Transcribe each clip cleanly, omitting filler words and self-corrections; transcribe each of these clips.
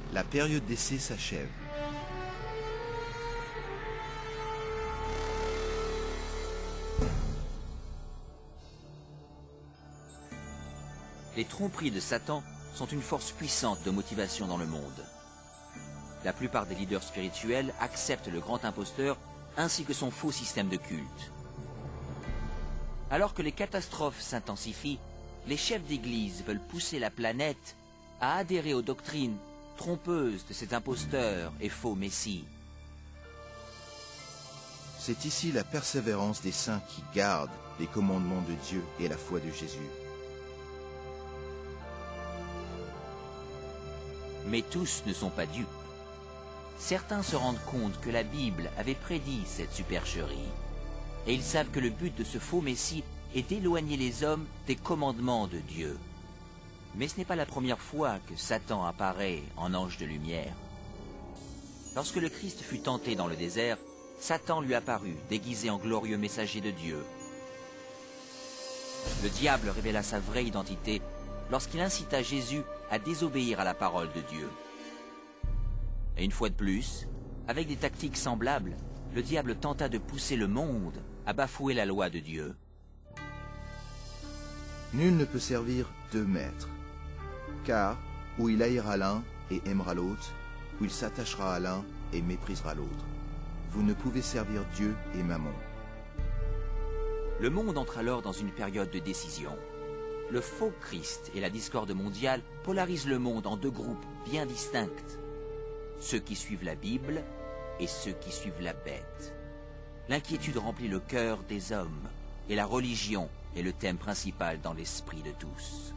La période d'essai s'achève. Les tromperies de Satan sont une force puissante de motivation dans le monde. La plupart des leaders spirituels acceptent le grand imposteur ainsi que son faux système de culte. Alors que les catastrophes s'intensifient, les chefs d'église veulent pousser la planète à adhérer aux doctrines trompeuses de ces imposteurs et faux messies. C'est ici la persévérance des saints qui gardent les commandements de Dieu et la foi de Jésus. Mais tous ne sont pas dupes. Certains se rendent compte que la Bible avait prédit cette supercherie. Et ils savent que le but de ce faux messie est d'éloigner les hommes des commandements de Dieu. Mais ce n'est pas la première fois que Satan apparaît en ange de lumière. Lorsque le Christ fut tenté dans le désert, Satan lui apparut, déguisé en glorieux messager de Dieu. Le diable révéla sa vraie identité lorsqu'il incita Jésus à désobéir à la parole de Dieu. Et une fois de plus, avec des tactiques semblables, le diable tenta de pousser le monde à bafouer la loi de Dieu. Nul ne peut servir deux maîtres, car ou il haïra l'un et aimera l'autre, ou il s'attachera à l'un et méprisera l'autre. Vous ne pouvez servir Dieu et Mammon. Le monde entre alors dans une période de décision. Le faux Christ et la discorde mondiale polarisent le monde en deux groupes bien distincts. Ceux qui suivent la Bible et ceux qui suivent la bête. L'inquiétude remplit le cœur des hommes et la religion est le thème principal dans l'esprit de tous.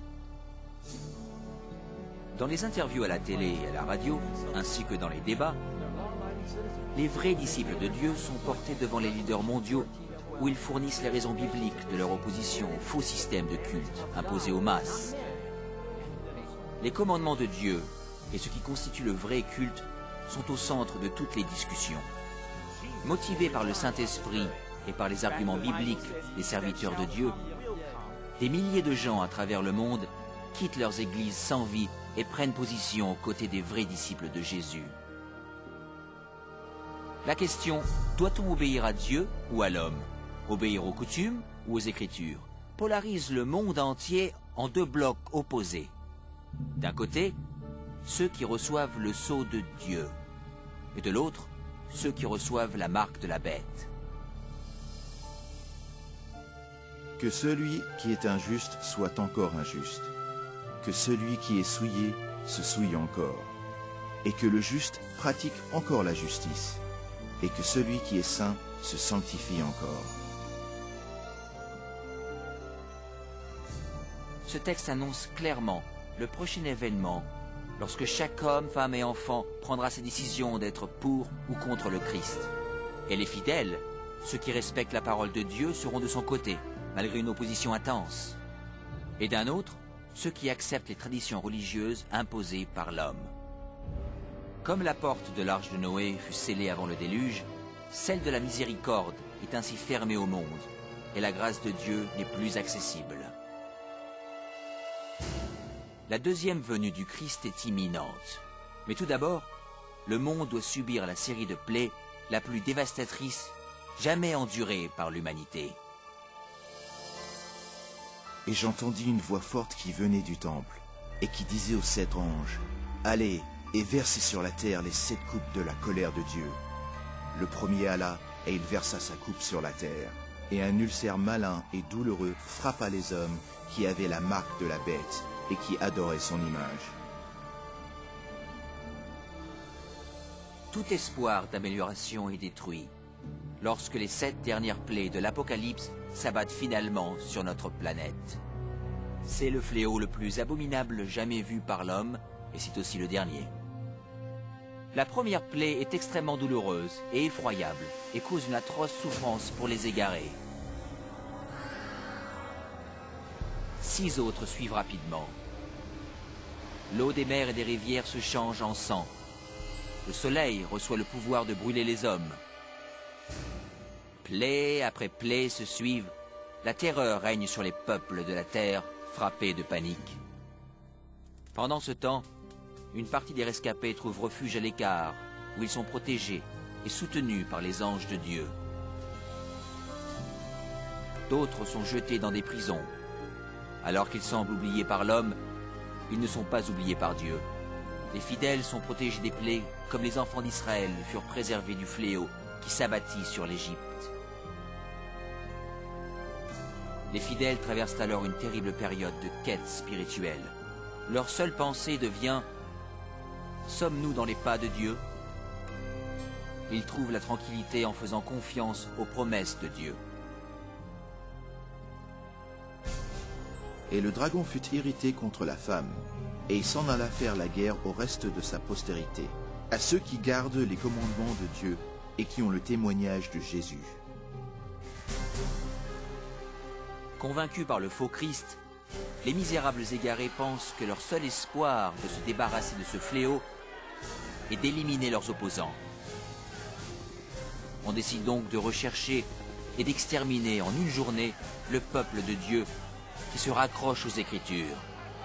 Dans les interviews à la télé et à la radio, ainsi que dans les débats, les vrais disciples de Dieu sont portés devant les leaders mondiaux où ils fournissent les raisons bibliques de leur opposition au faux système de culte imposé aux masses. Les commandements de Dieu et ce qui constitue le vrai culte sont au centre de toutes les discussions. Motivés par le Saint-Esprit et par les arguments bibliques des serviteurs de Dieu, des milliers de gens à travers le monde quittent leurs églises sans vie et prennent position aux côtés des vrais disciples de Jésus. La question, doit-on obéir à Dieu ou à l'homme? Obéir aux coutumes ou aux Écritures? Polarise le monde entier en deux blocs opposés. D'un côté, ceux qui reçoivent le sceau de Dieu, et de l'autre, ceux qui reçoivent la marque de la bête. Que celui qui est injuste soit encore injuste, que celui qui est souillé se souille encore, et que le juste pratique encore la justice, et que celui qui est saint se sanctifie encore. Ce texte annonce clairement le prochain événement lorsque chaque homme, femme et enfant prendra ses décisions d'être pour ou contre le Christ. Et les fidèles, ceux qui respectent la parole de Dieu, seront de son côté, malgré une opposition intense. Et d'un autre, ceux qui acceptent les traditions religieuses imposées par l'homme. Comme la porte de l'arche de Noé fut scellée avant le déluge, celle de la miséricorde est ainsi fermée au monde, et la grâce de Dieu n'est plus accessible. La deuxième venue du Christ est imminente. Mais tout d'abord, le monde doit subir la série de plaies la plus dévastatrice jamais endurée par l'humanité. Et j'entendis une voix forte qui venait du temple, et qui disait aux 7 anges, « Allez, et versez sur la terre les 7 coupes de la colère de Dieu. » Le premier alla, et il versa sa coupe sur la terre. Et un ulcère malin et douloureux frappa les hommes qui avaient la marque de la bête, et qui adoraient son image. Tout espoir d'amélioration est détruit lorsque les 7 dernières plaies de l'Apocalypse s'abattent finalement sur notre planète. C'est le fléau le plus abominable jamais vu par l'homme, et c'est aussi le dernier. La première plaie est extrêmement douloureuse et effroyable, et cause une atroce souffrance pour les égarés. 6 autres suivent rapidement. L'eau des mers et des rivières se change en sang. Le soleil reçoit le pouvoir de brûler les hommes. Plaie après plaie se suivent. La terreur règne sur les peuples de la terre, frappés de panique. Pendant ce temps, une partie des rescapés trouve refuge à l'écart, où ils sont protégés et soutenus par les anges de Dieu. D'autres sont jetés dans des prisons. Alors qu'ils semblent oubliés par l'homme, ils ne sont pas oubliés par Dieu. Les fidèles sont protégés des plaies, comme les enfants d'Israël furent préservés du fléau qui s'abattit sur l'Égypte. Les fidèles traversent alors une terrible période de quête spirituelle. Leur seule pensée devient « Sommes-nous dans les pas de Dieu ?» Ils trouvent la tranquillité en faisant confiance aux promesses de Dieu. Et le dragon fut irrité contre la femme, et il s'en alla faire la guerre au reste de sa postérité, à ceux qui gardent les commandements de Dieu et qui ont le témoignage de Jésus. Convaincus par le faux Christ, les misérables égarés pensent que leur seul espoir de se débarrasser de ce fléau est d'éliminer leurs opposants. On décide donc de rechercher et d'exterminer en une journée le peuple de Dieu qui se raccroche aux Écritures.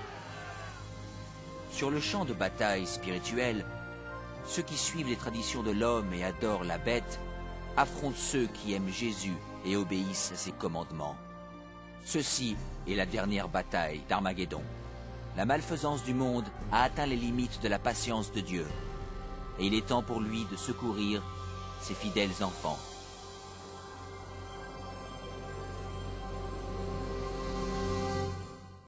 Sur le champ de bataille spirituel, ceux qui suivent les traditions de l'homme et adorent la bête affrontent ceux qui aiment Jésus et obéissent à ses commandements. Ceci est la dernière bataille d'Armageddon. La malfaisance du monde a atteint les limites de la patience de Dieu, et il est temps pour lui de secourir ses fidèles enfants.